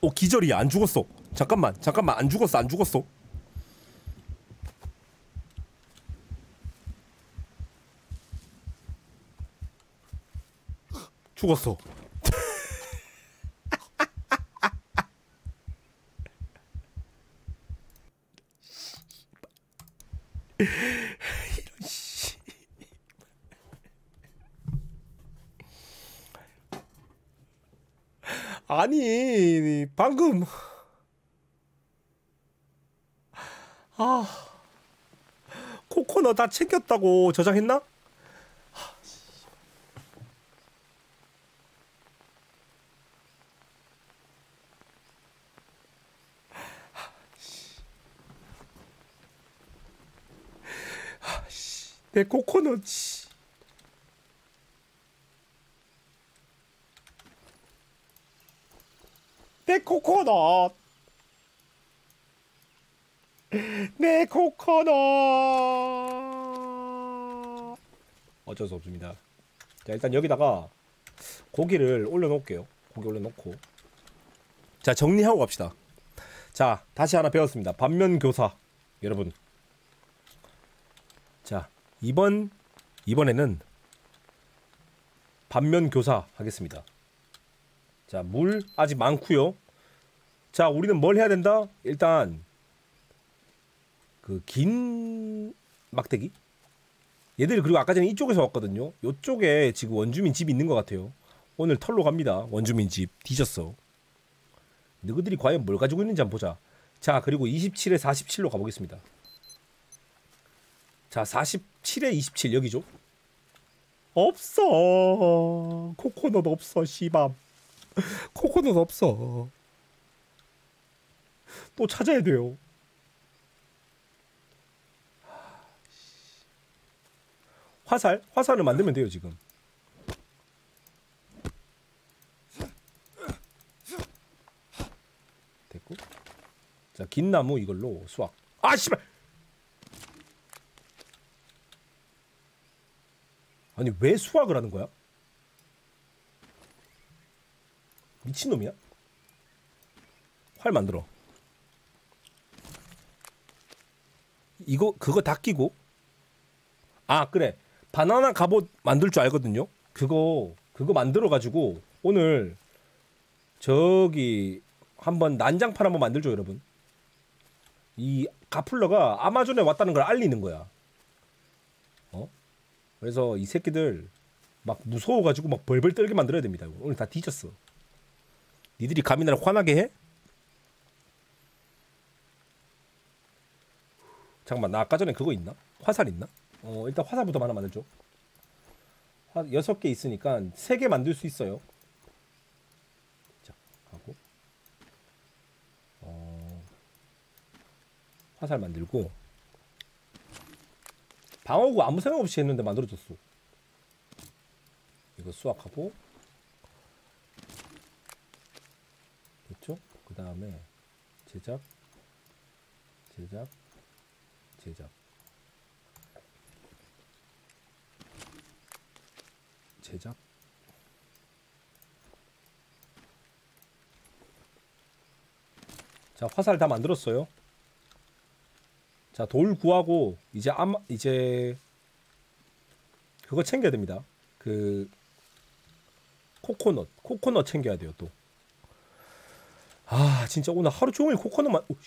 기절이야. 안 죽었어. 잠깐만 안 죽었어. 죽었어. 아니 방금 코코넛 다 챙겼다고 저장했나? 내 코코넛. 내 코코넛. 내 코코넛. 어쩔 수 없습니다. 자, 일단 여기다가 고기를 올려놓을게요. 고기 올려놓고. 자, 정리하고 갑시다. 자, 다시 하나 배웠습니다. 반면교사. 여러분. 자, 이번에는 반면교사 하겠습니다. 자, 물 아직 많고요. 자, 우리는 뭘 해야 된다? 일단 그 긴 막대기? 얘들이 그리고 아까 전에 이쪽에서 왔거든요. 요쪽에 지금 원주민 집이 있는 것 같아요. 오늘 털로 갑니다. 원주민 집 뒤졌어. 너희들이 과연 뭘 가지고 있는지 한번 보자. 자, 그리고 27에 47로 가보겠습니다. 자, 47에 27 여기죠? 없어. 코코넛 없어. 씨밤. 코코넛 없어. 또 찾아야 돼요. 화살을 만들면 돼요 지금. 됐고. 자, 긴 나무 이걸로 수확. 아 씨발. 아니 왜 수확을 하는 거야? 미친놈이야? 활 만들어. 그거 다 끼고. 아 그래, 바나나 갑옷 만들 줄 알거든요. 그거 만들어 가지고 오늘 저기 한번 난장판 한번 만들죠 여러분. 이 가플러가 아마존에 왔다는 걸 알리는 거야. 그래서 이 새끼들 막 무서워가지고 막 벌벌 떨게 만들어야 됩니다. 오늘 다 뒤졌어. 니들이 감히 나를 화나게 해? 잠깐만, 나 아까 전에 그거 있나? 화살 있나? 일단 화살부터 하나 만들죠. 6개 있으니까 3개 만들 수 있어요. 자, 하고 화살 만들고. 방어구 아무 생각 없이 했는데 만들어졌어. 이거 수확하고 됐죠? 그 다음에 제작 자, 화살 다 만들었어요. 자, 돌 구하고 이제 그거 챙겨야 됩니다. 그 코코넛 챙겨야 돼요 또. 아 진짜 오늘 하루 종일 코코넛만. 오,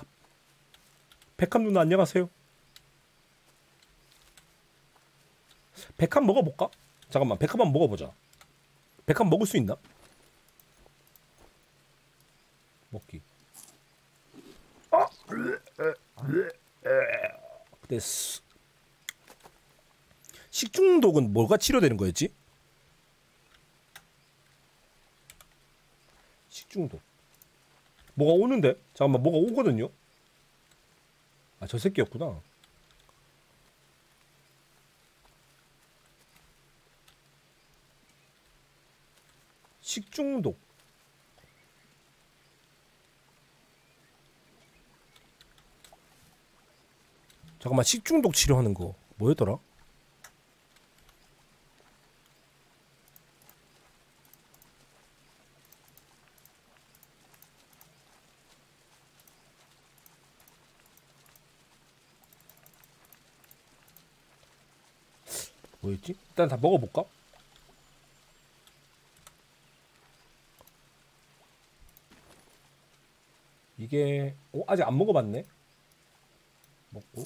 백합 누나 안녕하세요. 백합 먹어볼까? 잠깐만, 백합 한번 먹어보자. 백합 먹을 수 있나? 먹기. 근데 식중독은 뭐가 치료되는 거였지? 식중독 뭐가 오는데? 잠깐만, 뭐가 오거든요? 아, 저 새끼였구나. 식중독. 잠깐만, 식중독 치료하는 거 뭐였더라? 뭐였지? 일단 다 먹어볼까? 이게 아직 안 먹어봤네. 먹고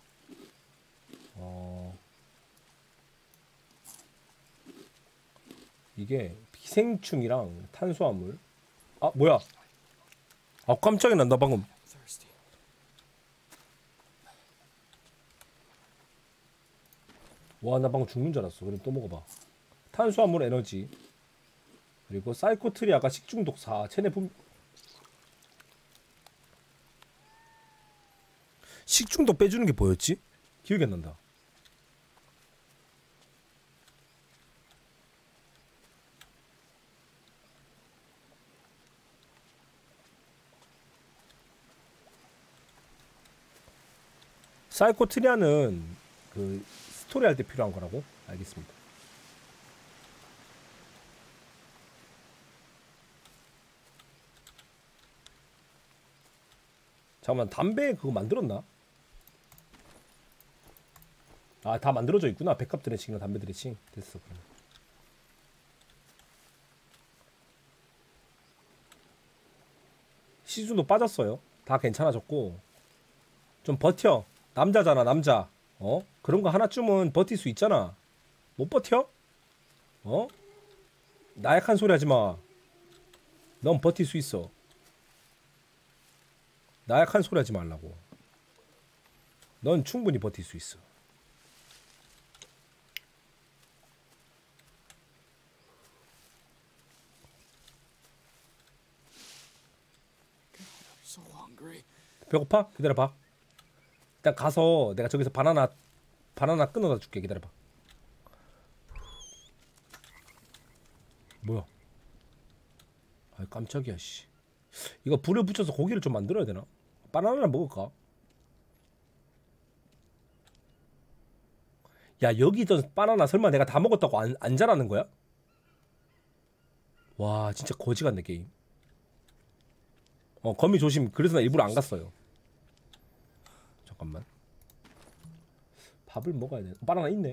이게 기생충이랑 탄수화물. 아 뭐야? 아 깜짝이야 난다 방금. 와 나 방금 죽는 줄 알았어. 그럼 또 먹어봐. 탄수화물 에너지 그리고 사이코트리 아까 식중독 4 체내 분 식중독 빼주는 게 뭐였지? 기억이 안 난다. 사이코트리아는 그 스토리 할 때 필요한 거라고? 알겠습니다. 잠깐만 담배 그거 만들었나? 아 다 만들어져 있구나. 백합 드레싱이랑 담배 드레싱 됐어. 그럼. 시즌도 빠졌어요. 다 괜찮아졌고 좀 버텨. 남자잖아 남자. 그런 거 하나쯤은 버틸 수 있잖아. 못 버텨? 나약한 소리 하지 마. 넌 버틸 수 있어. 나약한 소리 하지 말라고. 넌 충분히 버틸 수 있어. 배고파? 기다려봐. 일단 가서 내가 저기서 바나나 끊어다 줄게. 기다려봐. 뭐야? 아 깜짝이야 씨. 이거 불을 붙여서 고기를 좀 만들어야 되나? 바나나를 먹을까? 야 여기 있던 바나나 설마 내가 다 먹었다고 안 자라는 거야? 와 진짜 거지 같네 게임. 거미 조심. 그래서 나 일부러 안 갔어요. 잠깐만. 밥을 먹어야 돼. 바나나 있네.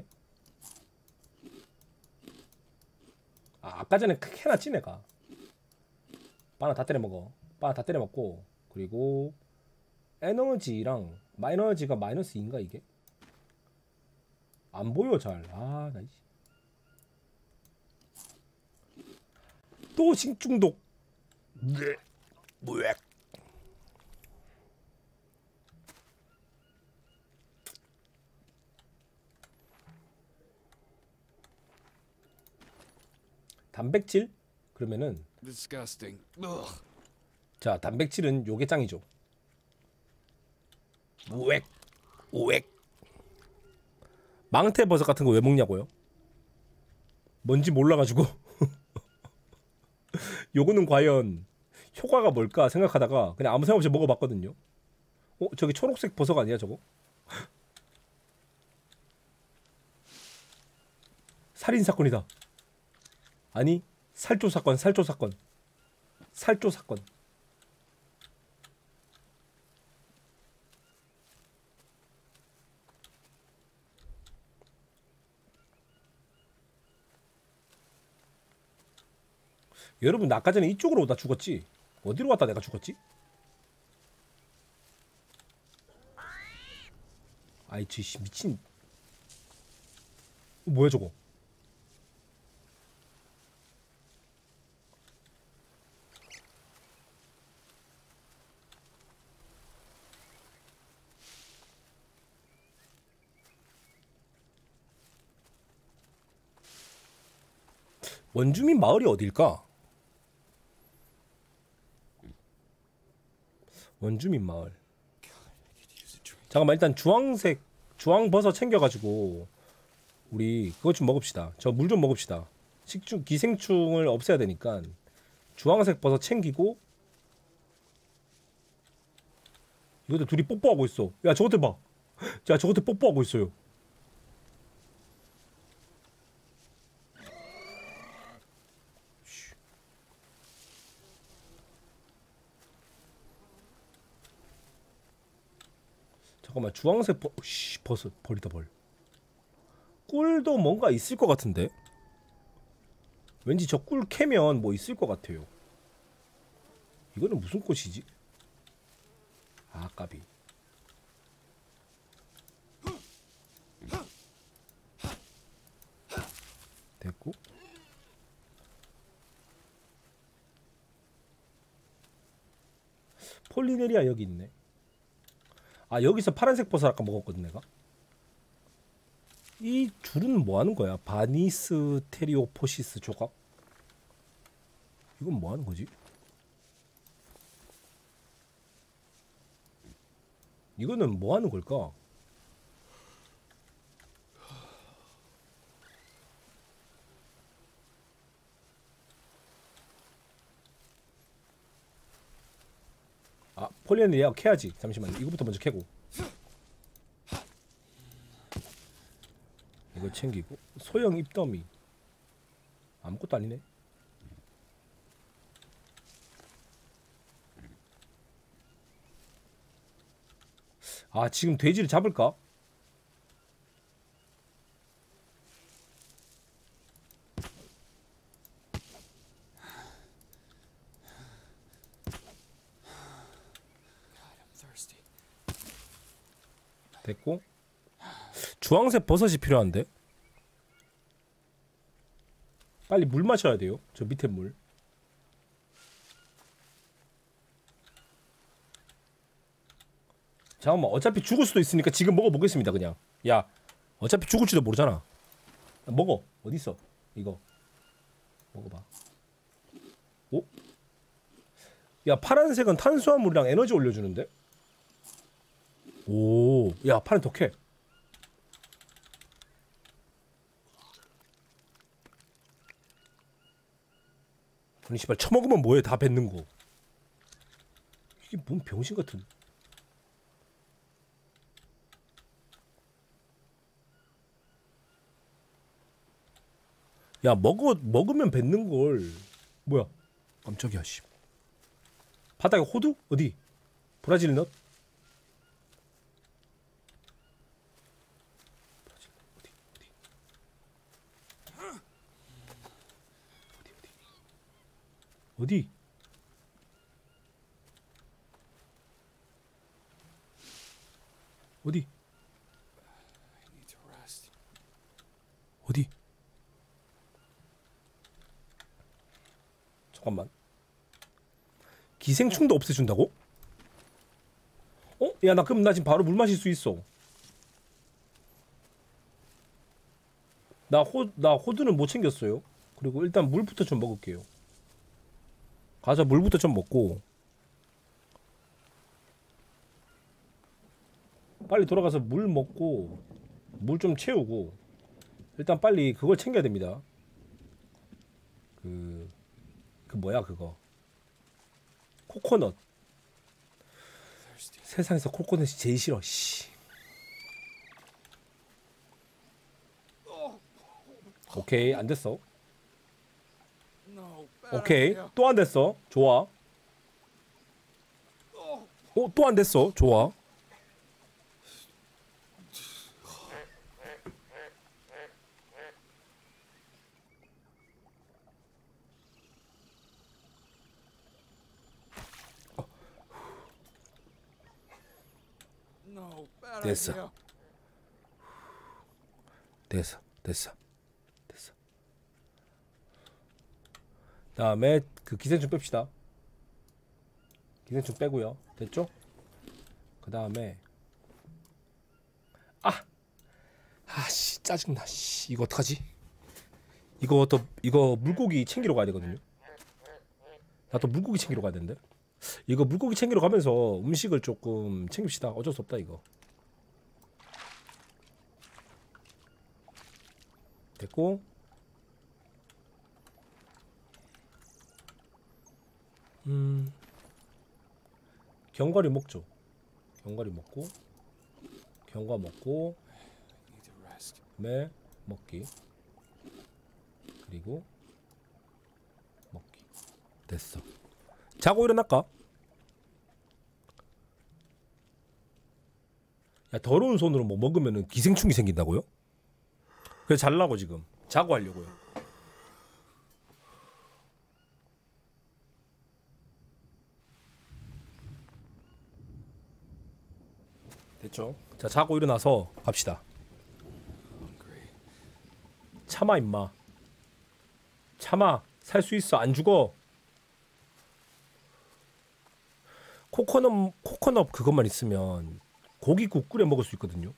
아까 전에 해놨지 내가. 바나나 다 때려 먹어. 바나나 다 때려 먹고 그리고 에너지랑 마이너지가 마이너스 2인가 이게? 안 보여 잘. 아 나 또 식중독. 네. 뭐야? 단백질? 그러면은 Disgusting. 자 단백질은 요게 짱이죠. 우엑 우엑. 망태버섯 같은 거 왜 먹냐고요? 뭔지 몰라가지고 요거는 과연 효과가 뭘까 생각하다가 그냥 아무 생각 없이 먹어봤거든요. 저기 초록색 버섯 아니야 저거? 살인 사건이다. 아니 살조 사건. 살조 사건. 여러분 나 아까 전에 이쪽으로 오다 죽었지? 어디로 갔다 내가 죽었지? 아이 쥐 미친. 뭐야 저거? 원주민 마을이 어딜까? 원주민 마을. 잠깐만 일단 주황버섯 챙겨가지고 우리 그것 좀 먹읍시다. 저 물 좀 먹읍시다. 기생충을 없애야 되니까 주황색 버섯 챙기고. 이것들 둘이 뽀뽀하고 있어. 야 저것들 봐. 야 저것들 뽀뽀하고 있어요. 잠깐만 주황색 버섯 벌이다 벌. 꿀도 뭔가 있을 것 같은데. 왠지 저 꿀 캐면 뭐 있을 것 같아요. 이거는 무슨 꽃이지? 아, 까비. 됐고. 폴리네리아 여기 있네. 아, 여기서 파란색 버섯 아까 먹었거든 내가. 이 줄은 뭐 하는 거야? 바니스테리오포시스 조각? 이건 뭐 하는 거지? 이거는 뭐 하는 걸까? 아, 폴리네리아 캐야지. 잠시만요. 이거부터 먼저 캐고. 이거 챙기고. 소형 입더미. 아무것도 아니네. 아, 지금 돼지를 잡을까? 됐고. 주황색 버섯이 필요한데. 빨리 물 마셔야 돼요. 저 밑에 물. 잠깐만, 어차피 죽을 수도 있으니까 지금 먹어보겠습니다. 그냥. 야, 어차피 죽을지도 모르잖아. 먹어. 어딨어? 이거 먹어봐. 오? 야, 파란색은 탄수화물이랑 에너지 올려주는데? 오, 야, 파란 더 캐. 아니 씨발, 처먹으면 뭐해? 다 뱉는 거. 이게 뭔 병신 같은. 야, 먹으면 뱉는 걸. 뭐야? 깜짝이야, 씨. 바닥에 호두? 어디? 브라질 넛? 브라질 넛 어디? 어디? 어디? 어디? 잠깐만. 기생충도 없애준다고? 어? 야, 나 그럼 나 지금 바로 물 마실 수 있어. 나 호두는 못 챙겼어요. 그리고 일단 물부터 좀 먹을게요. 가서 물부터 좀 먹고 빨리 돌아가서 물 먹고 물 좀 채우고 일단 빨리 그걸 챙겨야 됩니다. 그 뭐야 그거 코코넛. 세상에서 코코넛이 제일 싫어. 씨. 오케이, 안 됐어. 오케이, 또 안 됐어. 좋아. 또 안 됐어. 좋아. 됐어. 됐어. 됐어. 됐어. 다음에 그 기생충 뺍시다. 기생충 빼고요. 됐죠? 그 다음에 아씨 짜증나. 씨, 이거 어떡하지? 이거 물고기 챙기러 가야 되거든요. 나 또 물고기 챙기러 가야 되는데. 이거 물고기 챙기러 가면서 음식을 조금 챙깁시다. 어쩔 수 없다 이거. 됐고. 견과류 먹죠. 견과류 먹고 견과 먹고 매 먹기 그리고 먹기. 됐어. 자고 일어날까? 야, 더러운 손으로 뭐 먹으면은 기생충이 생긴다고요? 그래서 잘라고 지금 자고 하려고요. 됐죠? 자, 자고 일어나서 갑시다. 참아 임마. 참아. 살 수 있어. 안 죽어. 코코넛 그것만 있으면 고기국 끓여 먹을 수 있거든요.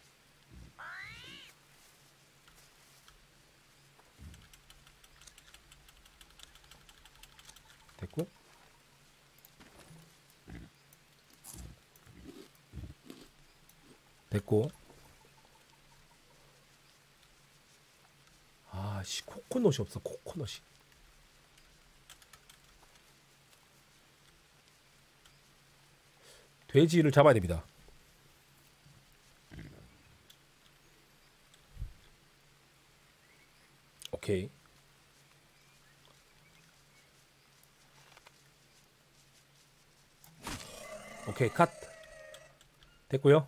됐고. 됐고. 아씨, 코코넛이 없어. 코코넛이. 돼지를 잡아야 됩니다. 오케이. 오케이, 컷. 됐고요.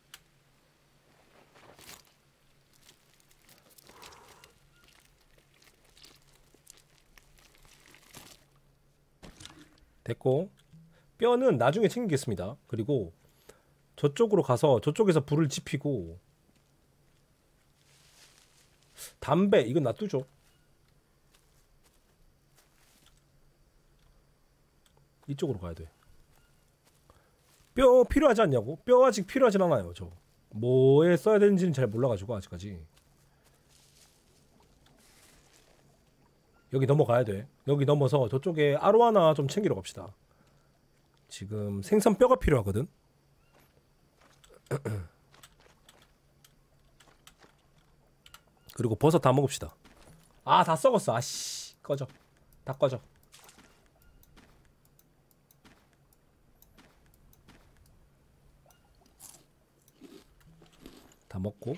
됐고. 뼈는 나중에 챙기겠습니다. 그리고 저쪽으로 가서 저쪽에서 불을 지피고 담배 이건 놔두죠. 이쪽으로 가야 돼. 뼈 필요하지 않냐고? 뼈 아직 필요하진 않아요. 저 뭐에 써야 되는지는 잘 몰라가지고 아직까지. 여기 넘어가야 돼. 여기 넘어서 저쪽에 아로하나 좀 챙기러 갑시다. 지금 생선 뼈가 필요하거든. 그리고 버섯 다 먹읍시다. 다 썩었어. 아씨, 꺼져. 다 꺼져. 다 먹고.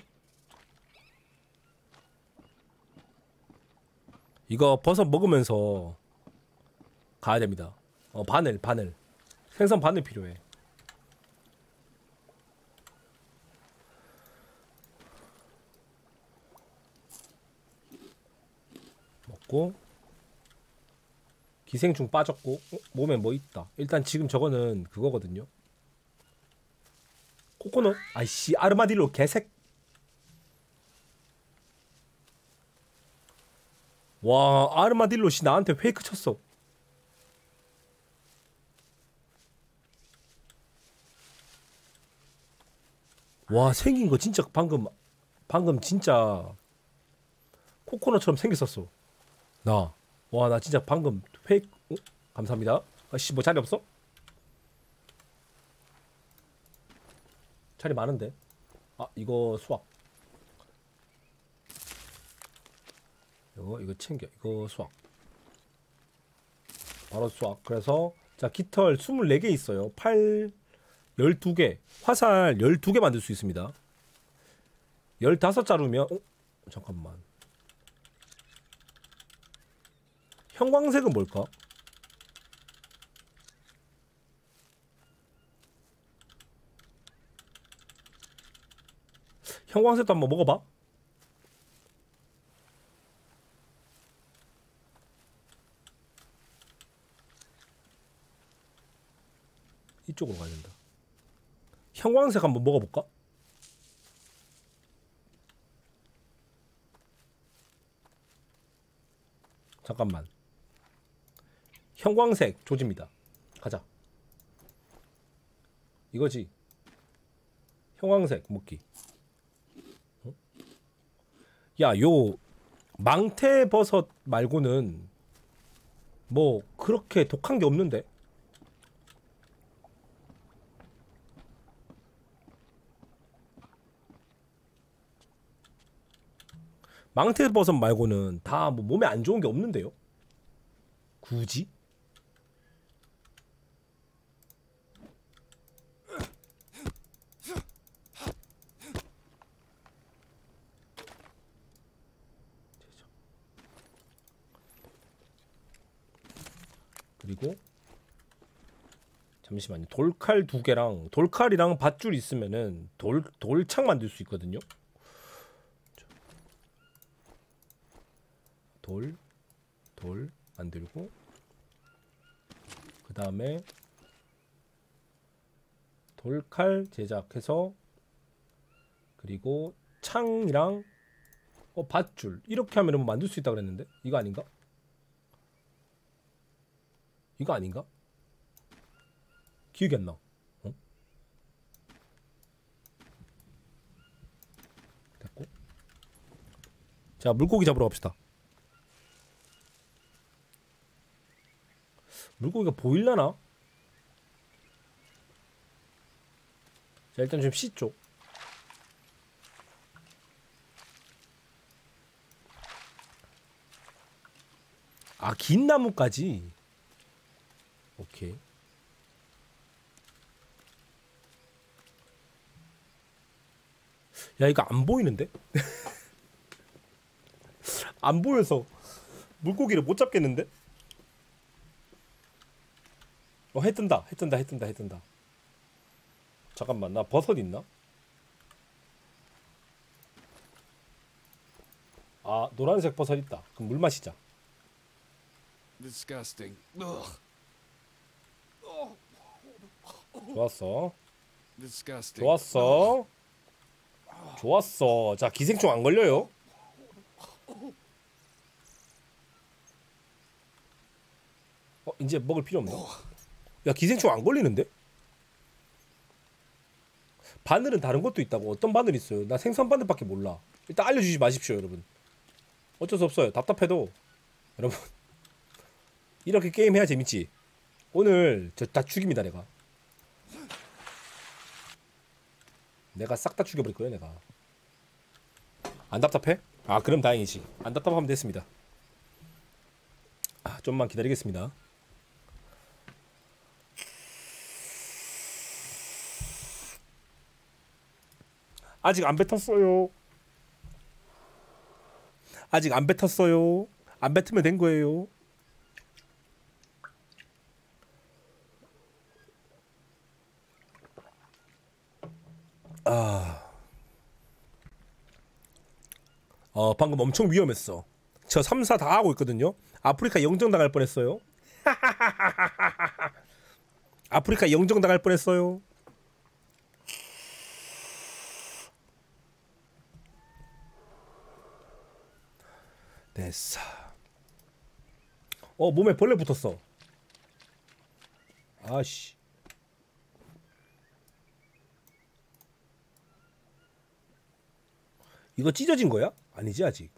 이거 버섯 먹으면서 가야 됩니다. 바늘. 생선 바늘 필요해. 먹고. 기생충 빠졌고. 몸에 뭐 있다. 일단 지금 저거는 그거거든요. 코코넛. 아이씨, 아르마딜로 개색. 와, 아르마딜로씨 나한테 페이크 쳤어. 와, 생긴 거 진짜 방금 진짜 코코넛처럼 생겼었어. 나 진짜 방금 페이크. 감사합니다. 아씨, 뭐 자리 없어? 자리 많은데. 이거 수확. 이거 챙겨. 이거 수확. 바로 수확. 그래서 자, 깃털 24개 있어요. 팔 12개. 화살 12개 만들 수 있습니다. 15자루면 잠깐만. 형광색은 뭘까? 형광색도 한번 먹어봐. 이쪽으로 가야 된다. 형광색 한번 먹어볼까? 잠깐만. 형광색 조집니다. 가자. 이거지. 형광색 먹기. 야, 요 망태버섯 말고는 뭐 그렇게 독한 게 없는데. 망태버섯 말고는 다 뭐 몸에 안 좋은 게 없는데요. 굳이? 그리고 잠시만요. 돌칼 2개랑 돌칼이랑 밧줄 있으면은 돌창 만들 수 있거든요. 돌 만들고, 그 다음에 돌칼 제작해서, 그리고 창이랑 밧줄 이렇게 하면 뭐 만들 수 있다 그랬는데 이거 아닌가? 이거 아닌가? 기억이 안 나. 됐고. 자, 물고기 잡으러 갑시다. 물고기가 보일라나? 자, 일단 좀 씻죠. 아, 긴 나무까지. 오케이. 야, 이거 안 보이는데? 안 보여서 물고기를 못 잡겠는데? 해 뜬다. 해 뜬다. 해 뜬다. 해 뜬다. 잠깐만, 나 버섯 있나? 아, 노란색 버섯 있다. 그럼 물 마시자. Disgusting. 좋았어. Disgusting. 좋았어. 좋았어. 자, 기생충 안 걸려요. 이제 먹을 필요 없네. 야, 기생충 안 걸리는데? 바늘은 다른 것도 있다고. 어떤 바늘 있어요? 나 생선 바늘밖에 몰라. 일단 알려주지 마십시오, 여러분. 어쩔 수 없어요. 답답해도 여러분 이렇게 게임 해야 재밌지. 오늘 저 다 죽입니다. 내가 싹 다 죽여버릴 거예요. 내가. 안 답답해? 아, 그럼 다행이지. 안 답답하면 됐습니다. 아, 좀만 기다리겠습니다. 아직 안 뱉었어요. 아직 안 뱉었어요. 안 뱉으면 된 거예요. 방금 엄청 위험했어. 저 3, 4 다 하고 있거든요. 아프리카 영정 당할 뻔했어요. 아프리카 영정 당할 뻔했어요. 됐어. 몸에 벌레 붙었어. 아씨. 이거 찢어진 거야? 아니지 아직.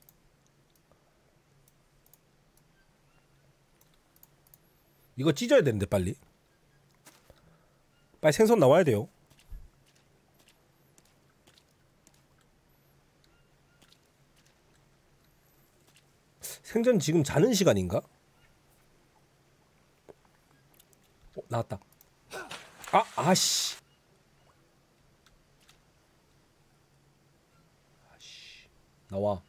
이거 찢어야 되는데 빨리. 빨리 생선 나와야 돼요. 생전 지금 자는 시간인가? 나왔다. 아씨. 나와.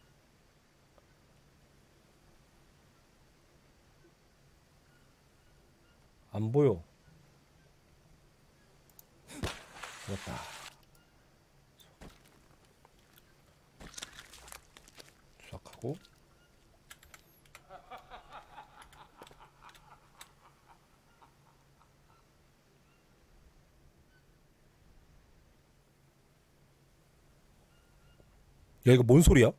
안 보여. 됐다. 수확하고. 야, 이거 뭔 소리야?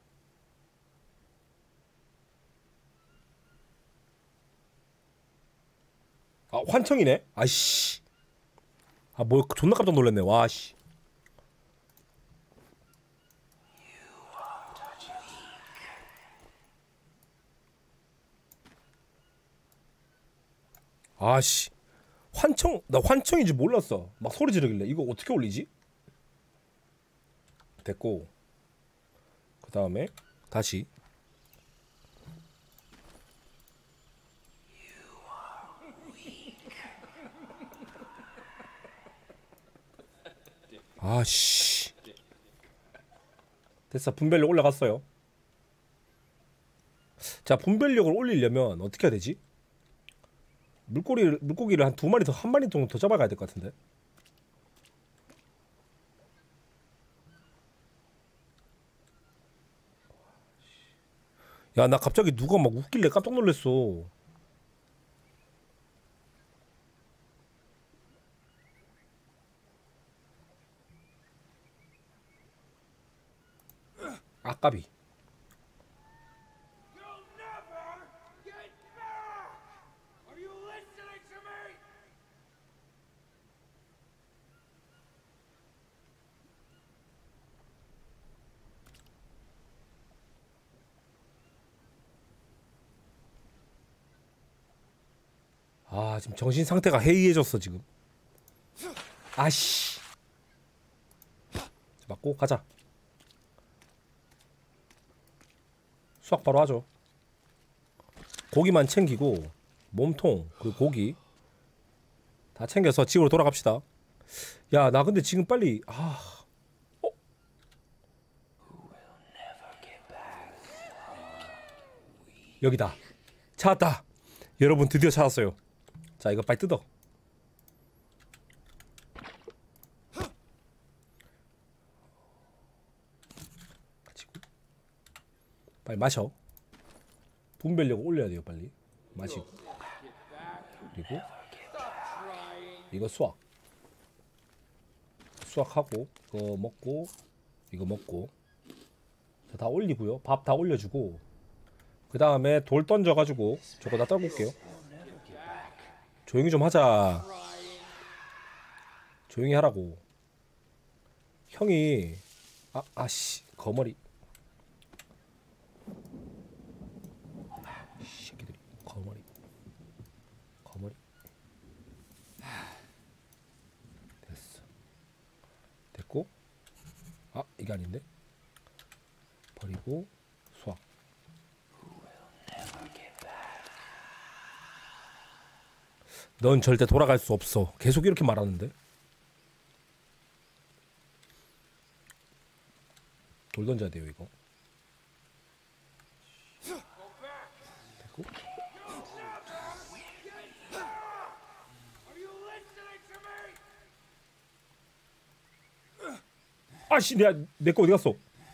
아, 환청이네. 아씨. 뭐 존나 깜짝 놀랐네. 와 씨. 아씨. 나 환청인지 몰랐어. 막 소리 지르길래 이거 어떻게 올리지? 됐고. 그 다음에 다시. 아씨. 됐어. 분별력 올라갔어요. 자, 분별력을 올리려면 어떻게 해야 되지? 물고기를 한 2마리 더, 1마리 정도 더 잡아가야 될 것 같은데. 야, 나 갑자기 누가 막 웃길래 깜짝 놀랐어. 아까비. 아, 지금 정신 상태가 해이해졌어 지금. 아씨. 맞고 가자. 수학 바로 하죠. 고기만 챙기고 몸통 그 고기 다 챙겨서 집으로 돌아갑시다. 야, 나 근데 지금 빨리 여기다. 찾았다. 여러분 드디어 찾았어요. 자, 이거 빨리 뜯어. 빨리 마셔. 분별력 올려야 돼요. 빨리 마시고. 그리고 이거 수확하고 이거 먹고 이거 먹고 다 올리고요. 밥 다 올려주고 그 다음에 돌 던져가지고 저거 다 떨고 올게요. 조용히 좀 하자. 조용히 하라고. 형이 아씨 거머리 새끼들이 거머리 됐어. 됐고 이게 아닌데 버리고 수확. 넌 절대 돌아갈 수 없어. 계속 이렇게 말하는데. 돌 던져야 돼요 이거. 됐고. 아씨, 내 거 어디 갔어?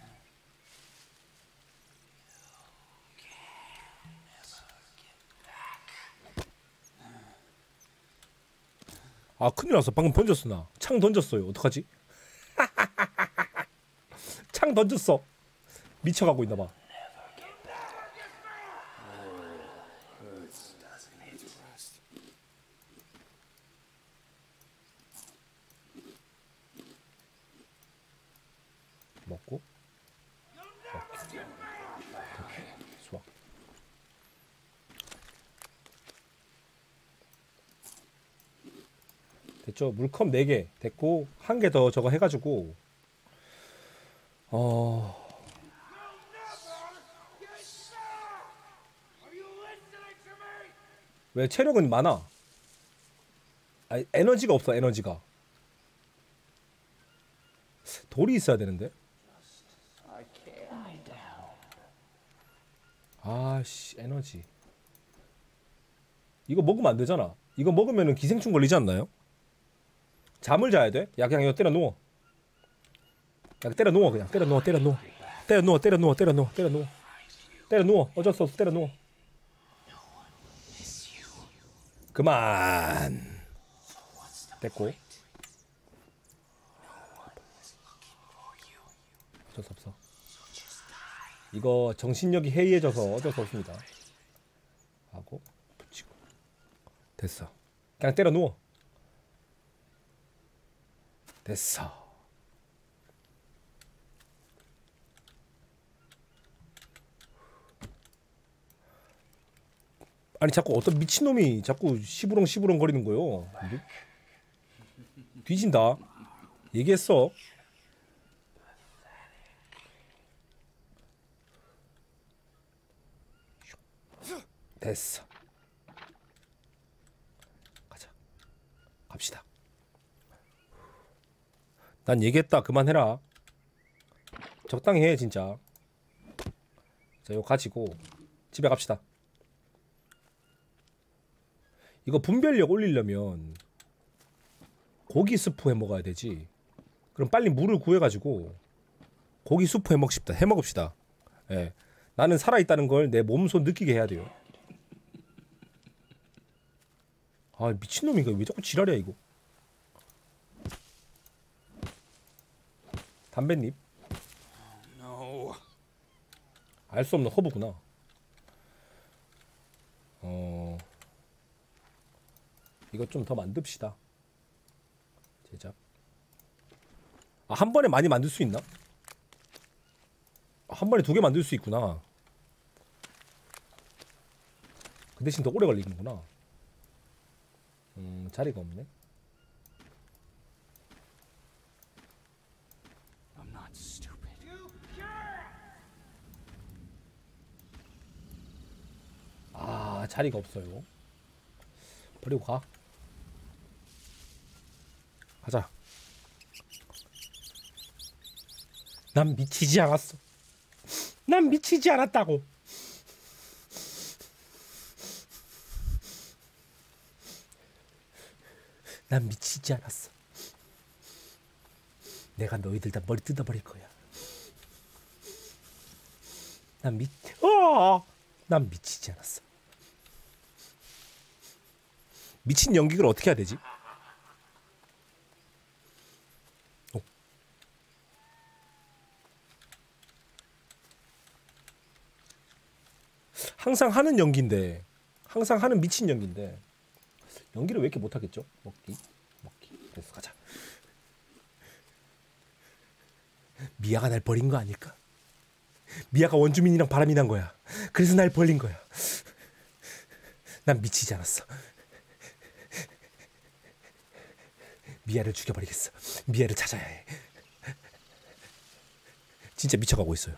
아, 큰일 났어. 방금 던졌어. 나 창 던졌어요. 어떡하지? 창 던졌어. 미쳐가고 있나봐. 먹고 수확. 됐죠? 물컵 4개 됐고 1개 더 저거 해가지고 왜 체력은 많아? 아니, 에너지가 없어. 에너지가 돌이 있어야 되는데. 아씨, 에너지 이거 먹으면 안 되잖아. 이거 먹으면은 기생충 걸리지 않나요? 잠을 자야 돼? 야, 그냥 이거 때려 누워. 야, 때려 누워. 그냥 때려 누워. 때려 누워. 때려 누워. 때려 누워. 때려 누워. 때려 누워. 때려 누워. 어쩔 수 없어. 때려 누워. 그만. 됐고. 어쩔 수 없어. 이거 정신력이 해이해져서 어쩔 수 없습니다. 하고 붙이고. 됐어. 그냥 때려 누워. 됐어. 아니, 자꾸 어떤 미친놈이 자꾸 시부렁 거리는 거요. 뒤진다. 얘기했어. 됐어. 가자. 갑시다. 난 얘기했다. 그만해라. 적당히 해 진짜. 자, 이거 가지고 집에 갑시다. 이거 분별력 올리려면 고기 스프 해 먹어야 되지. 그럼 빨리 물을 구해가지고 고기 수프 해 먹읍시다. 예. 나는 살아있다는 걸 내 몸소 느끼게 해야 돼요. 아 미친놈인가 왜 자꾸 지랄이야 이거. 담뱃잎. 알 수 없는 허브구나. 이것 좀 더 만듭시다. 제작. 아, 한 번에 많이 만들 수 있나? 한 번에 2개 만들 수 있구나. 그 대신 더 오래 걸리는구나. 자리가 없네. 아, 자리가 없어요. 버리고 가. 가자. 난 미치지 않았어. 난 미치지 않았다고. 난 미치지 않았어. 내가 너희들 다 머리 뜯어버릴 거야. 난 미치지 않았어. 미친 연기를 어떻게 해야 되지? 항상 하는 연기인데, 항상 하는 미친 연기인데 연기를 왜 이렇게 못하겠죠? 먹기 됐어. 가자. 미아가 날 버린 거 아닐까? 미아가 원주민이랑 바람이 난 거야. 그래서 날 버린 거야. 난 미치지 않았어. 미아를 죽여버리겠어. 미아를 찾아야 해. 진짜 미쳐가고 있어요.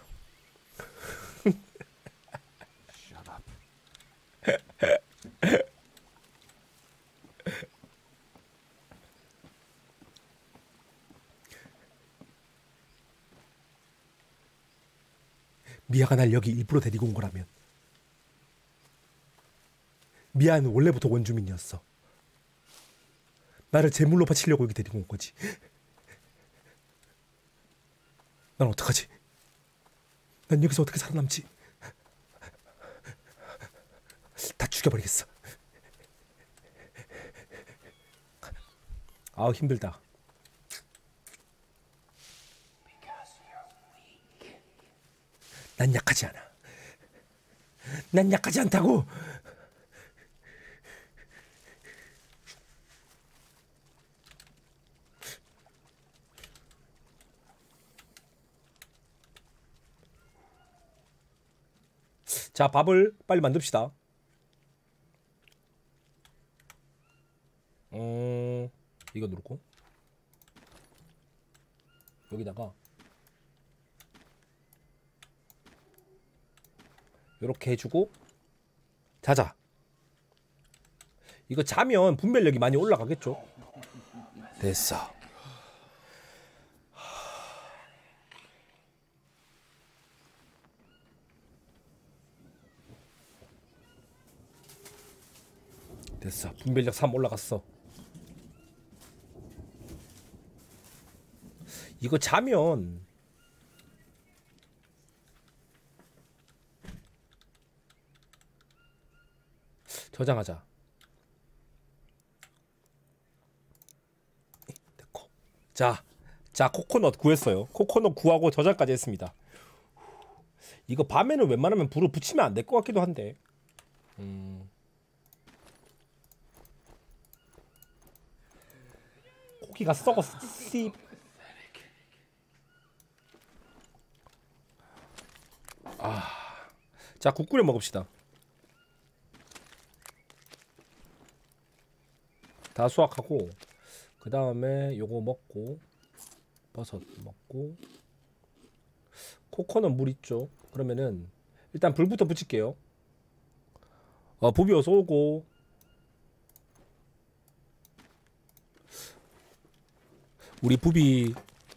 미아가 날 여기 일부러 데리고 온 거라면, 미아는 원래부터 원주민이었어. 나를 제물로 바치려고 여기 데리고 온 거지. 난 어떡하지? 난 여기서 어떻게 살아남지? 다 죽여버리겠어. 아우 힘들다. 난 약하지 않아. 난 약하지 않다고. 자, 밥을 빨리 만듭시다. 이거 누르고 여기다가 요렇게 해주고 자자. 이거 자면 분별력이 많이 올라가겠죠? 됐어. 됐어. 분별력 3 올라갔어. 이거 자면 저장하자. 됐고. 자, 코코넛 구했어요. 코코넛 구하고 저장까지 했습니다. 이거 밤에는 웬만하면 불을 붙이면 안 될 것 같기도 한데. 고기가 썩었어. 씨. 자, 국 끓여 먹읍시다. 다 수확하고 그 다음에 요거 먹고 버섯 먹고 코코넛 물 있죠. 그러면은 일단 불부터 붙일게요. 부비 어서 오고. 우리 부비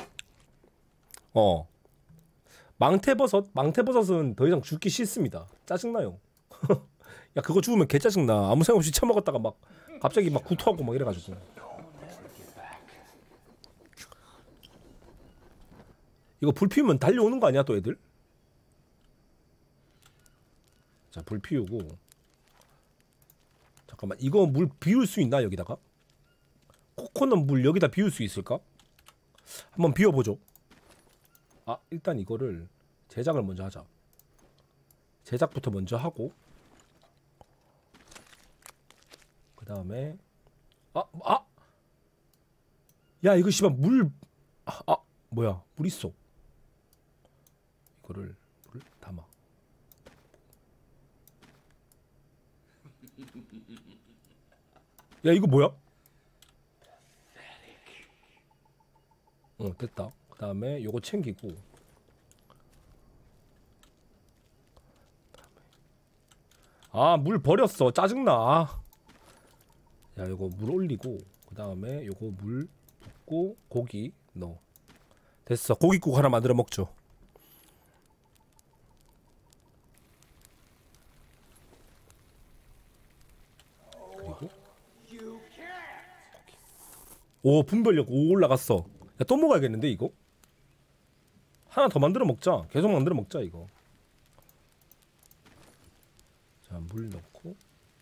망태버섯은 더 이상 죽기 싫습니다. 짜증나요. 야, 그거 죽으면 개 짜증나. 아무 생각 없이 처먹었다가 막 갑자기 막 구토하고 막 이래가지고. 이거 불 피우면 달려오는 거 아니야 또 애들? 자, 불 피우고. 잠깐만, 이거 물 비울 수 있나 여기다가? 코코넛 물 여기다 비울 수 있을까? 한번 비워보죠. 아, 일단 이거를 제작을 먼저 하자. 제작부터 먼저 하고, 그 다음에 야, 이거 씨발 물 뭐야, 물 있어. 이거를 물을 담아. 야, 이거 뭐야? 됐다. 그 다음에 요거 챙기고, 아, 물 버렸어. 짜증나. 야, 요거 물 올리고, 그 다음에 요거 물 붓고 고기 넣어. 됐어. 고깃국 하나 만들어 먹죠. 그리고 오, 분별력 5 올라갔어. 야, 또 먹어야겠는데 이거? 하나 더 만들어 먹자. 계속 만들어 먹자 이거. 자, 물 넣고.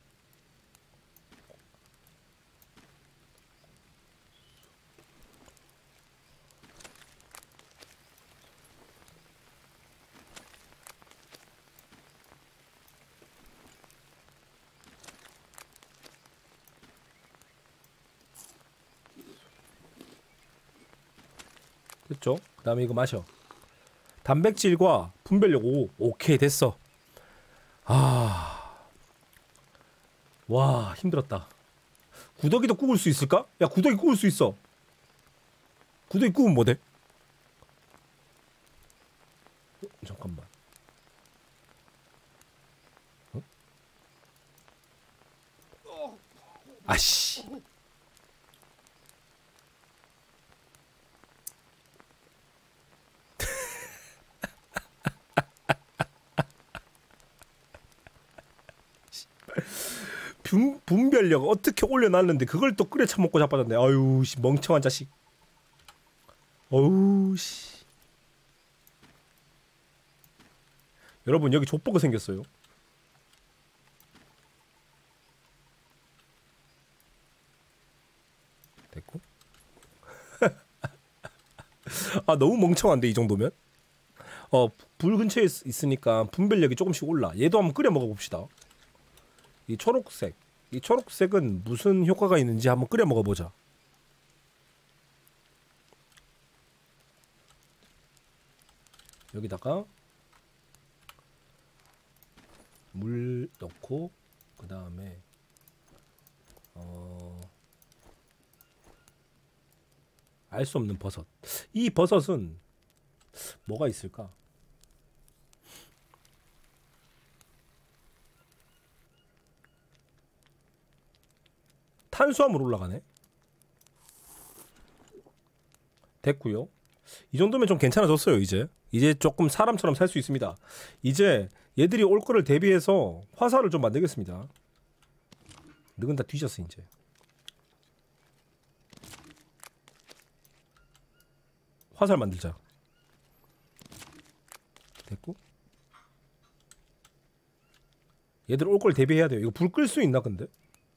됐죠? 그 다음에 이거 마셔. 단백질과 분별력 5. 오케이, 됐어. 와, 힘들었다. 구더기도 구울 수 있을까? 야, 구더기 구울 수 있어. 구더기 구우면 뭐 돼? 잠깐만. 아씨. 분별력 어떻게 올려놨는데 그걸 또 끓여 처먹고 자빠졌네. 아유, 씨, 멍청한 자식. 어우, 씨. 여러분, 여기 족보가 생겼어요. 됐고. 아, 너무 멍청한데 이 정도면? 불 근처에 있으니까 분별력이 조금씩 올라. 얘도 한번 끓여 먹어봅시다. 이 초록색. 이 초록색은 무슨 효과가 있는지 한번 끓여 먹어보자. 여기다가 물 넣고, 그 다음에 알 수 없는 버섯. 이 버섯은 뭐가 있을까? 탄수화물 올라가네. 됐고요. 이 정도면 좀 괜찮아졌어요. 이제 조금 사람처럼 살 수 있습니다. 이제 얘들이 올 거를 대비해서 화살을 좀 만들겠습니다. 늑은 다 뒤졌어 이제. 화살 만들자. 됐고. 얘들 올 걸 대비해야 돼요. 이거 불 끌 수 있나 근데?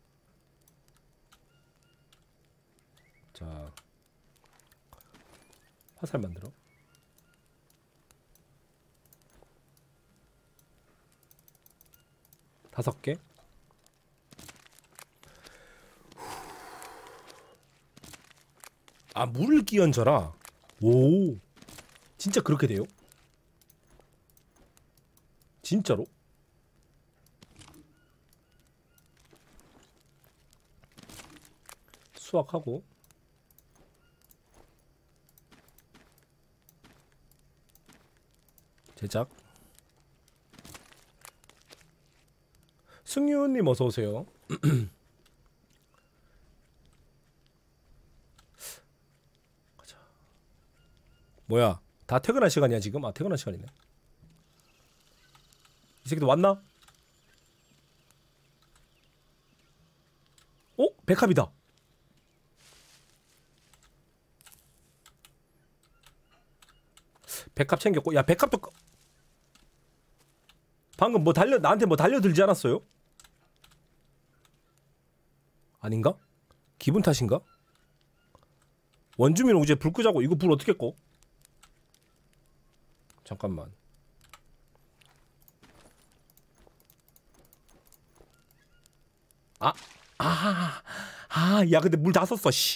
자, 화살 만들어. 다섯 개. 아, 물을 끼얹어라. 오, 진짜 그렇게 돼요? 진짜로? 수확하고. 제작. 승윤님 어서 오세요. 가자. 뭐야? 다 퇴근할 시간이야 지금? 아, 퇴근할 시간이네. 이 새끼도 왔나? 백합이다. 백합 챙겼고, 야, 백합도 방금 뭐 나한테 뭐 달려들지 않았어요? 아닌가? 기분 탓인가? 원주민 오제 불 끄자고. 이거 불 어떻게 꺼? 잠깐만. 야, 근데 물 다 썼어, 씨.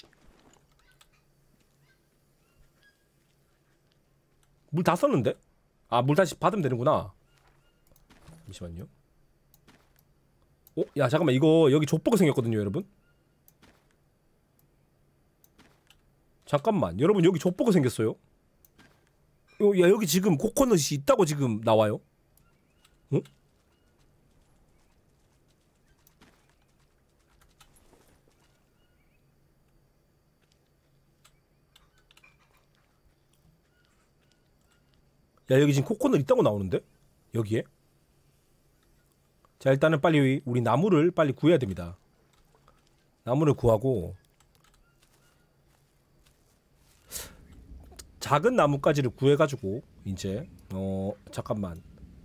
물 다 썼는데? 물 다시 받으면 되는구나. 잠시만요. 야, 잠깐만. 이거 여기 족보가 생겼거든요, 여러분. 잠깐만. 여러분, 여기 족보가 생겼어요. 야, 여기 지금 코코넛이 있다고 지금 나와요. 응? 야, 여기 지금 코코넛 있다고 나오는데? 여기에? 자, 일단은 빨리 우리 나무를 빨리 구해야 됩니다. 나무를 구하고 작은 나무까지를 구해가지고 이제 잠깐만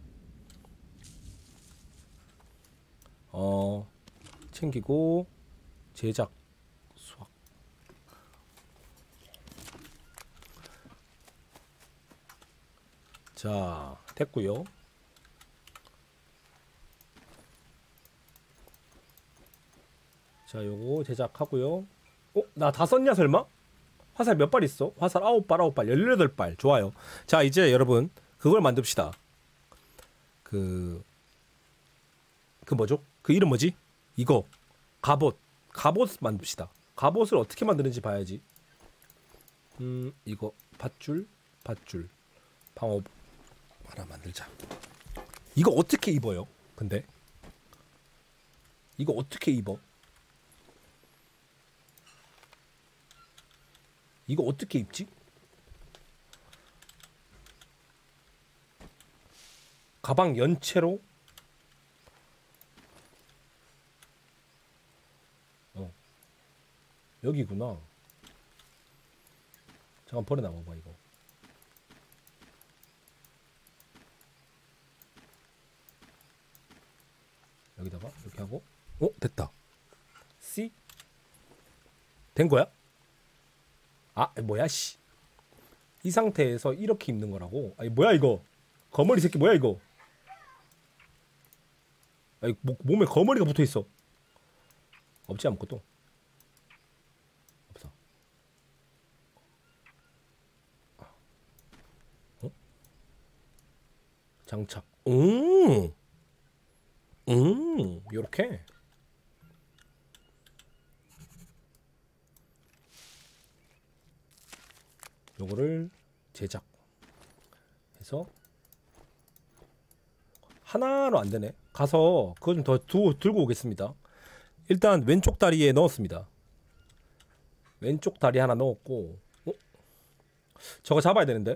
챙기고 제작 수확. 자, 됐고요. 자, 요거 제작하고요. 나 다 썼냐 설마? 화살 몇 발 있어? 화살 9발 18발. 좋아요. 자, 이제 여러분 그걸 만듭시다. 그 뭐죠? 그 이름 뭐지? 이거 갑옷 만듭시다. 갑옷을 어떻게 만드는지 봐야지. 이거 밧줄 방어 하나 만들자. 이거 어떻게 입어요? 근데 이거 어떻게 입어? 이거 어떻게 입지? 가방 연체로 여기구나. 잠깐 버려놔봐봐 이거. 여기다가 이렇게 하고 됐다. C 된 거야? 뭐야 씨. 이 상태에서 이렇게 입는 거라고? 아니 뭐야 이거. 거머리 새끼 뭐야 이거. 아니 몸에 거머리가 붙어있어. 없지 아무것도. 없어. 장착. 요렇게. 요거를 제작해서 하나로 안 되네. 가서 그거 좀 더 들고 오겠습니다. 일단 왼쪽 다리에 넣었습니다. 왼쪽 다리 하나 넣었고, 저거 잡아야 되는데.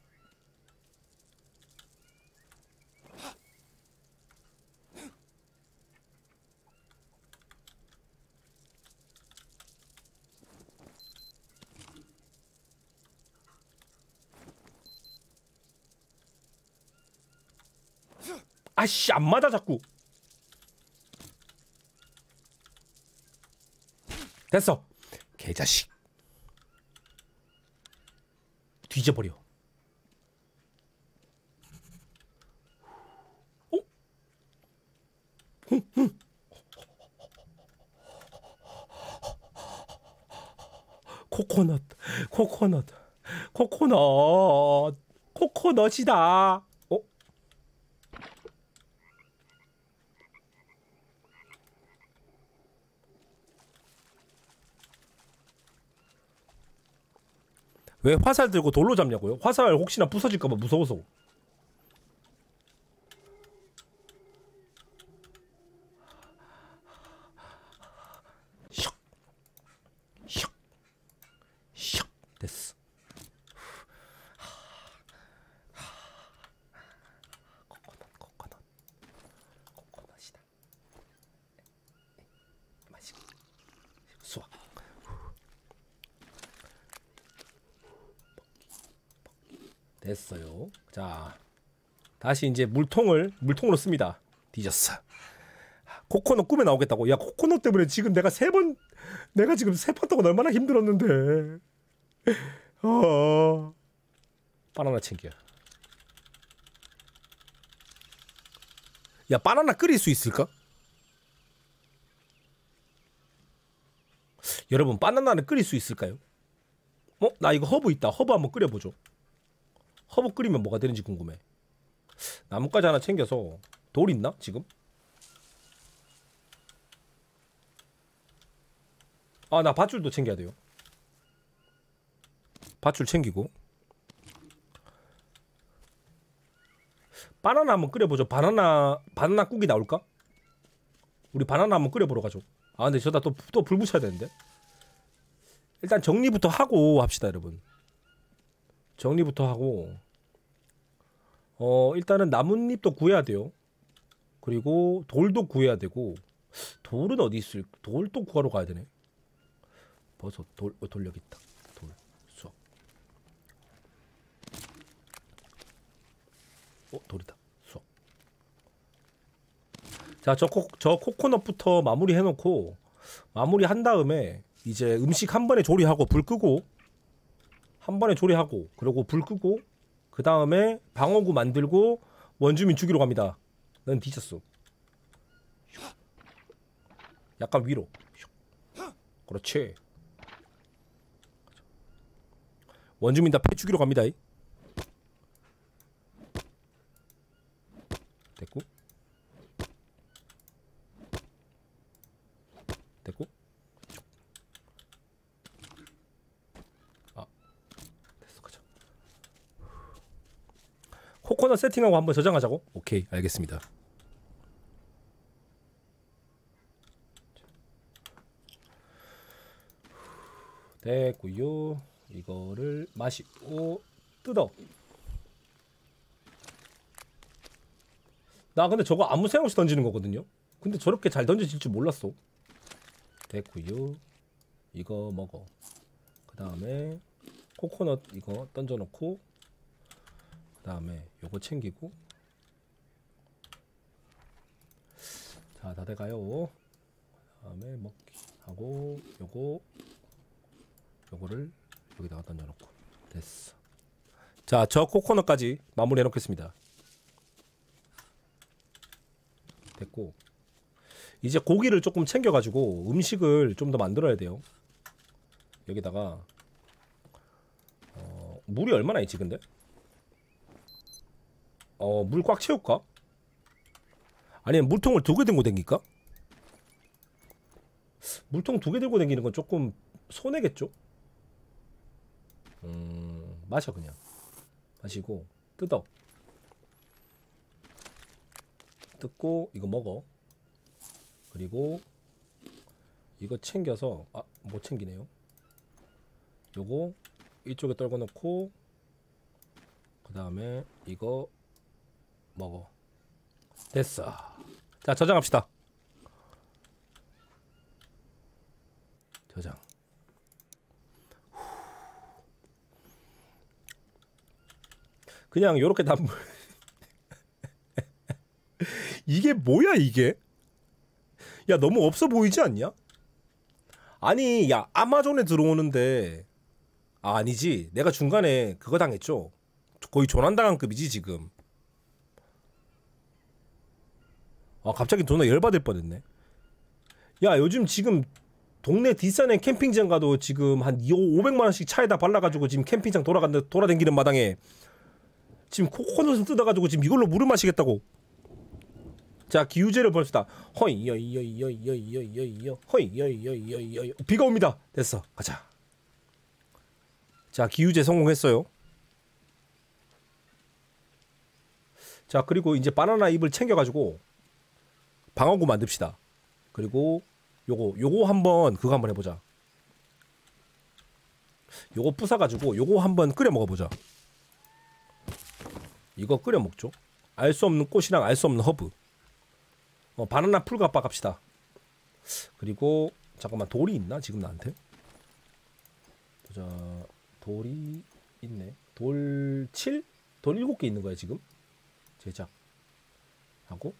아씨 안 맞아 자꾸. 됐어. 개자식. 뒤져버려. 코코넛이다. 왜 화살 들고 돌로 잡냐고요? 화살 혹시나 부서질까봐 무서워서. 슉 됐어. 코코넛이다. 맛있게 수확. 됐어요. 자, 다시 이제 물통으로 씁니다. 뒤졌어. 코코넛 꿈에 나오겠다고. 야, 코코넛 때문에 지금 내가 지금 세 번 동안 얼마나 힘들었는데. 바나나 챙겨. 야, 바나나 끓일 수 있을까? 여러분, 바나나를 끓일 수 있을까요? 나 이거 허브 있다. 허브 한번 끓여보죠. 허브 끓이면 뭐가 되는지 궁금해. 나뭇가지 하나 챙겨서. 돌 있나 지금? 나 밧줄도 챙겨야 돼요. 밧줄 챙기고. 바나나 한번 끓여보죠. 바나나 국이 나올까? 우리 바나나 한번 끓여보러 가죠. 근데 저다 또 불 붙여야 되는데. 일단 정리부터 하고 합시다, 여러분. 정리부터 하고. 일단은 나뭇잎도 구해야 돼요. 그리고 돌도 구해야 되고. 돌은 어디 있을? 돌도 구하러 가야 되네. 버섯, 돌 여기 있다. 돌, 수업. 돌이다. 수업. 자, 저 코코넛부터 마무리 해놓고, 마무리 한 다음에 이제 음식 한 번에 조리하고 불 끄고, 그리고 불 끄고, 그 다음에 방어구 만들고 원주민 죽이러 갑니다. 넌 뒤졌어. 약간 위로. 그렇지. 원주민 다 패 죽이러 갑니다. 됐고. 됐어. 가자. 코코넛 세팅하고 한번 저장하자고? 오케이, 알겠습니다. 됐고요. 이거를 마시고 뜯어. 나 근데 저거 아무 생각 없이 던지는 거거든요. 근데 저렇게 잘 던져질 줄 몰랐어. 됐고요. 이거 먹어. 그 다음에 코코넛 이거 던져놓고, 그 다음에 요거 챙기고. 자, 다 돼가요. 그 다음에 먹기 하고 요거를 여기다가 던져놓고. 됐어. 자, 저 코코넛까지 마무리 해놓겠습니다. 됐고, 이제 고기를 조금 챙겨가지고 음식을 좀 더 만들어야 돼요. 여기다가 물이 얼마나 있지 근데? 물 꽉 채울까? 아니면 물통을 2개 들고 댕길까? 물통 2개 들고 댕기는 건 조금 손해겠죠? 마셔 그냥. 마시고 뜯고 이거 먹어. 그리고 이거 챙겨서 못 챙기네요. 요거 이쪽에 떨궈 놓고, 그 다음에 이거 먹어. 됐어. 자, 저장합시다. 저장. 그냥 요렇게 단물. 이게 뭐야 이게? 야, 너무 없어 보이지 않냐? 아니, 야, 아마존에 들어오는데. 아니지. 내가 중간에 그거 당했죠. 거의 조난당한 급이지 지금. 갑자기 존나 열받을 뻔했네. 야, 요즘 지금 동네 뒷산에 캠핑장 가도 지금 한 500만원씩 차에다 발라가지고 지금 캠핑장 돌아다니는 마당에 지금 코코넛을 뜯어가지고 지금 이걸로 물을 마시겠다고. 자, 기우제를 봅시다. 허이 여이 여이 여이 여이 여이 여이 허이 여이 여이 여이 여이. 비가 옵니다. 됐어. 가자. 자, 기우제 성공했어요. 자, 그리고 이제 바나나 잎을 챙겨가지고 방어구 만듭시다. 그리고 요거 한번 그거 한번 해보자. 요거 부숴가지고 요거 한번 끓여 먹어보자. 이거 끓여 먹죠. 알 수 없는 꽃이랑 알 수 없는 허브. 바나나 풀갑바 갑시다. 그리고 잠깐만, 돌이 있나 지금 나한테? 보자. 돌이 있네. 돌 7? 돌 7개 있는 거야 지금. 제작하고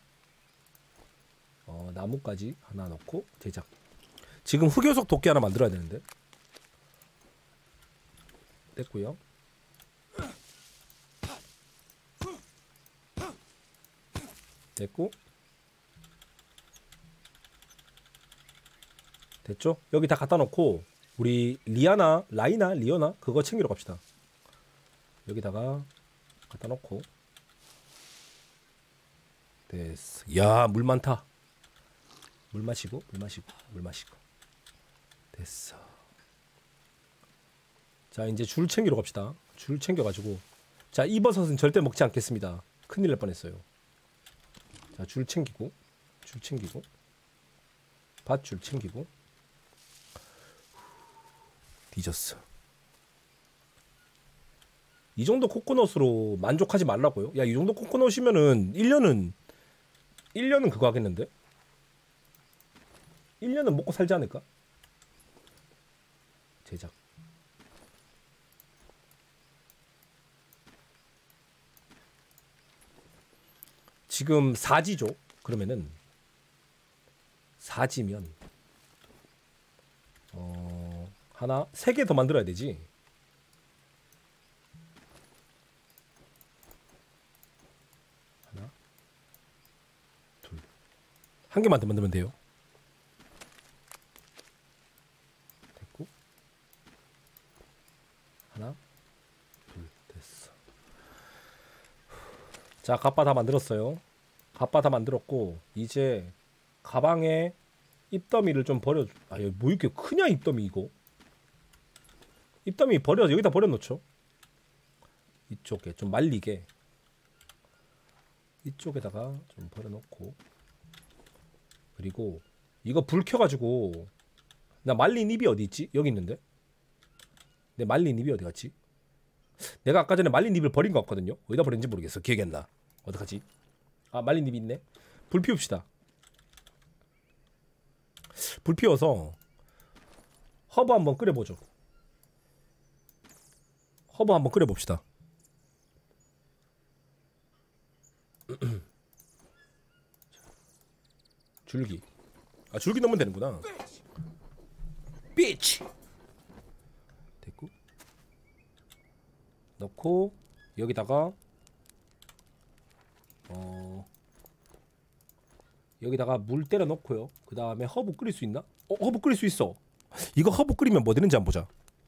나무까지 하나 넣고 제작. 지금 흑요석 도끼 하나 만들어야 되는데. 됐고요. 됐고. 됐죠? 여기 다 갖다 놓고 우리 라이나 리오나 그거 챙기러 갑시다. 여기다가 갖다 놓고. 됐어. 야, 물 많다. 물 마시고 됐어. 자, 이제 줄 챙기러 갑시다. 줄 챙겨가지고. 자, 이 버섯은 절대 먹지 않겠습니다. 큰일 날 뻔했어요. 자, 줄 챙기고 밧줄 챙기고. 뒤졌어. 이 정도 코코넛으로 만족하지 말라고요? 야, 이 정도 코코넛이면은 1년은 그거 하겠는데? 1년은 먹고 살지 않을까? 제작. 지금 4지죠? 그러면은 4지면 하나 3개 더 만들어야 되지. 하나 둘 한 개만 더 만들면 돼요. 됐고 하나 둘 됐어. 자, 갑바 다 만들었어요. 갑바 다 만들었고 이제 가방에 입더미를 좀 버려. 아, 여기 뭐 이렇게 크냐 입더미. 이거 입더미 버려. 여기다 버려놓죠. 이쪽에 좀 말리게 이쪽에다가 좀 버려놓고. 그리고 이거 불 켜가지고 나 말린 잎이 어디 있지? 여기 있는데. 내 말린 잎이 어디 갔지? 내가 아까 전에 말린 잎을 버린 것 같거든요. 어디다 버렸는지 모르겠어. 기억이 안 나. 어떡하지? 아, 말린 잎이 있네. 불 피웁시다. 불 피워서 허브 한번 끓여보죠. 허브 한번 끓여봅시다. 줄기. 아, 줄기 넣으면 되는구나. 비치. 됐고. 넣고 여기다가 여기다가 물 때려 넣고요. 그 다음에 허브 끓일 수 있나? 허브 끓일 수 있어. 이거 허브 끓이면 뭐 되는지 한번 보자.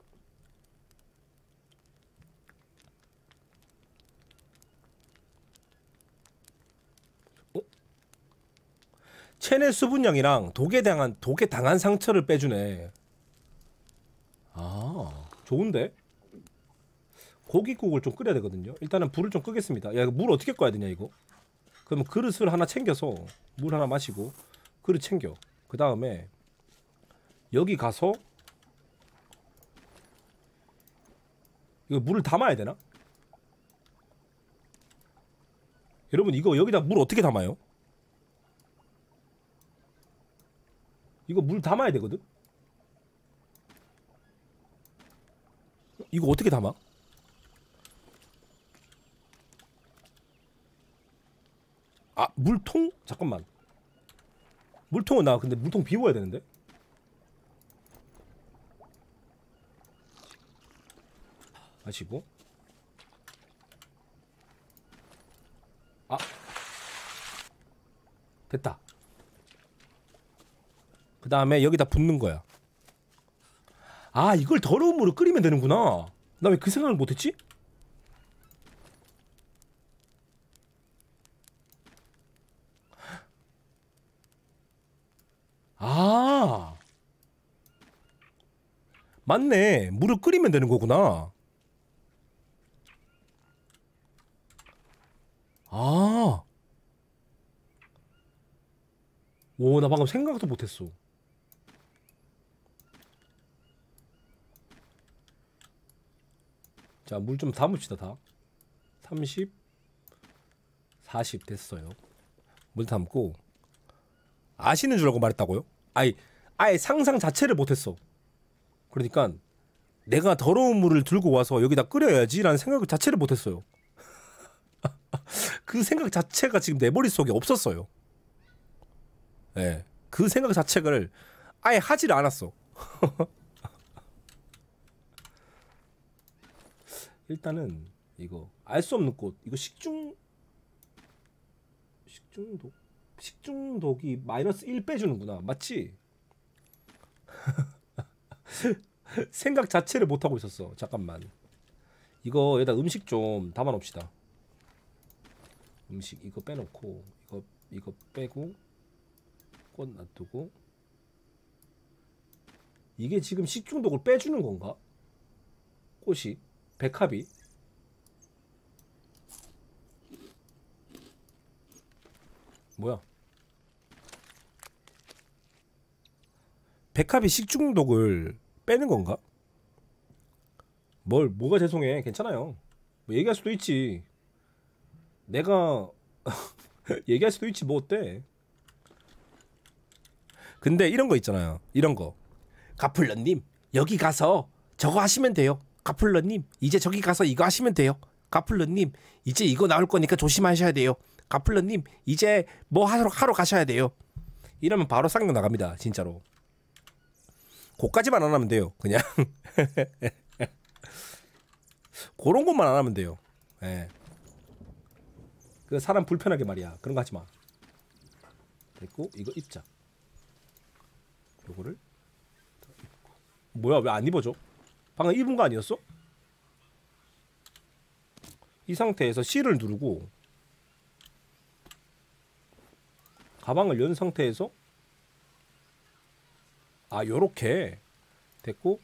체내 수분량이랑 독에 당한 상처를 빼주네. 아, 좋은데? 고깃국을 좀 끓여야 되거든요. 일단은 불을 좀 끄겠습니다. 야, 이거 물 어떻게 꺼야 되냐 이거? 그러면 그릇을 하나 챙겨서 물 하나 마시고 그릇 챙겨. 그 다음에 여기 가서 이거 물을 담아야 되나? 여러분, 이거 여기다 물 어떻게 담아요? 이거 물 담아야 되거든? 이거 어떻게 담아? 아, 물통? 잠깐만. 물통은 나 근데 물통 비워야 되는데? 마시고. 아, 됐다. 그 다음에 여기다 붓는 거야. 아, 이걸 더러운 물을 끓이면 되는구나. 나 왜 그 생각을 못했지? 아, 맞네. 물을 끓이면 되는 거구나. 아, 오, 나 방금 생각도 못했어. 자, 물 좀 담읍시다. 다 30 40 됐어요. 물 담고. 아시는 줄 알고 말했다고요? 아예 상상 자체를 못했어. 그러니까 내가 더러운 물을 들고 와서 여기다 끓여야지 라는 생각 자체를 못했어요. 그 생각 자체가 지금 내 머릿속에 없었어요. 예. 그 생각 자체를 아예 하지를 않았어. 일단은 이거 알 수 없는 꽃. 이거 식중독이 -1 빼주는구나. 맞지? 생각 자체를 못하고 있었어. 잠깐만. 이거 여기다 음식 좀 담아 놓읍시다. 음식 이거 빼놓고 이거 빼고 꽃 놔두고. 이게 지금 식중독을 빼주는 건가? 꽃이 백합이 뭐야? 백합이 식중독을 빼는 건가? 뭐가 죄송해. 괜찮아요. 뭐 얘기할 수도 있지. 내가 얘기할 수도 있지. 뭐 어때? 근데 이런 거 있잖아요. 이런 거. 가플러님 여기 가서 저거 하시면 돼요. 가플러님 이제 저기 가서 이거 하시면 돼요. 가플러님 이제 이거 나올 거니까 조심하셔야 돼요. 가플러님 이제 뭐 하러 가셔야 돼요. 이러면 바로 쌍욕 나갑니다. 진짜로. 그까지만 안 하면 돼요. 그냥 그런 것만 안 하면 돼요. 예. 그 사람 불편하게 말이야. 그런 거 하지 마. 됐고 이거 입자. 요거를 입고. 뭐야 왜 안 입어져? 방금 입은 거 아니었어? 이 상태에서 C를 누르고 가방을 연 상태에서 요렇게 됐고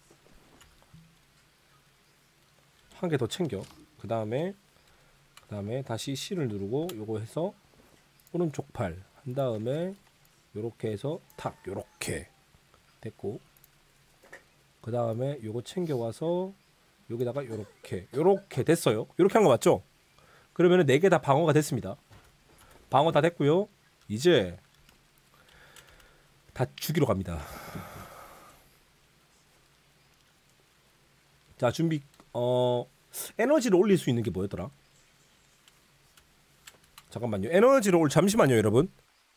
한 개 더 챙겨. 그 다음에 다시 C를 누르고 요거 해서 오른쪽 팔 한 다음에 요렇게 해서 탁 요렇게 됐고 그 다음에 요거 챙겨와서 여기다가 요렇게 됐어요. 요렇게 한 거 맞죠? 그러면은 4개 다 방어가 됐습니다. 방어 다 됐고요. 이제 다 죽이러 갑니다. 자 준비. 에너지를 올릴 수 있는 게 뭐였더라? 잠깐만요. 에너지를 잠시만요 여러분.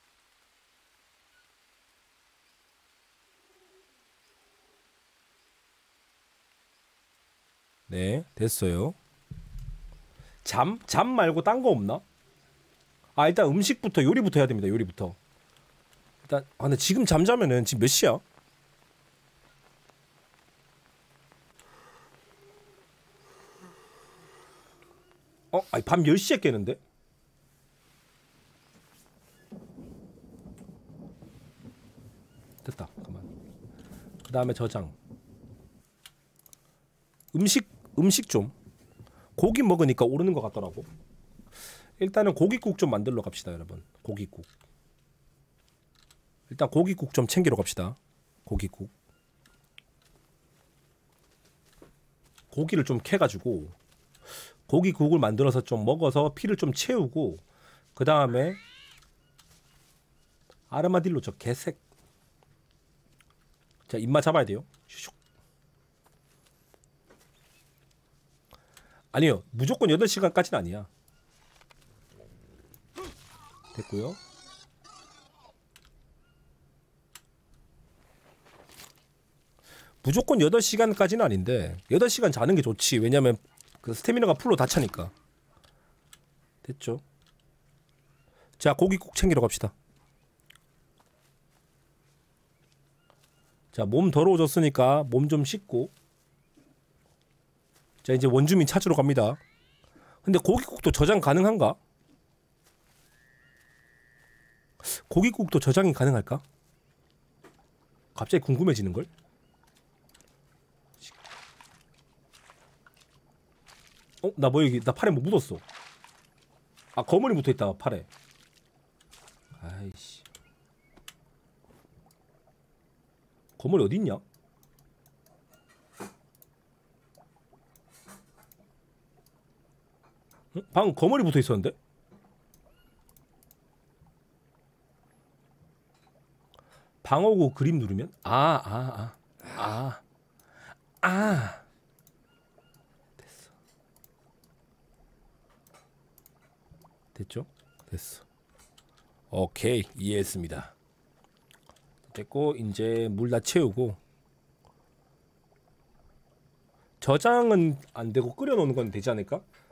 네 됐어요. 잠 말고 딴 거 없나? 일단 음식부터 요리부터 해야 됩니다. 요리부터. 일단 근데 지금 잠자면은 지금 몇 시야? 밤 10시에 깨는데? 됐다. 잠깐만. 그 다음에 저장. 음식 좀. 고기 먹으니까 오르는 것 같더라고. 일단은 고깃국 좀 만들러 갑시다 여러분. 고깃국. 일단 고깃국 좀 챙기러 갑시다. 고깃국. 고기를 좀 캐가지고 고기국을 만들어서 좀 먹어서 피를 좀 채우고 그 다음에 아르마딜로 저 개색. 자 입맛 잡아야 돼요. 슉. 아니요 무조건 8시간까지는 아니야. 됐고요. 무조건 8시간까지는 아닌데 8시간 자는 게 좋지. 왜냐면 그 스태미나가 풀로 다 차니까. 됐죠. 자 고깃국 챙기러 갑시다. 자 몸 더러워졌으니까 몸 좀 씻고 자 이제 원주민 찾으러 갑니다. 근데 고깃국도 저장 가능한가? 고깃국도 저장이 가능할까? 갑자기 궁금해지는걸? 나 뭐 여기 나 팔에 뭐 묻었어. 거머리 붙어있다 팔에. 아이씨 거머리 어딨냐? 응? 방금 거머리 붙어있었는데? 방어구 그림 누르면? 됐어. 됐죠? 됐어. 오케이, 이해했습니다. 됐고 이제 물 다 채우고 저장은 안 되고 끓여 놓는 건 되지 않을까?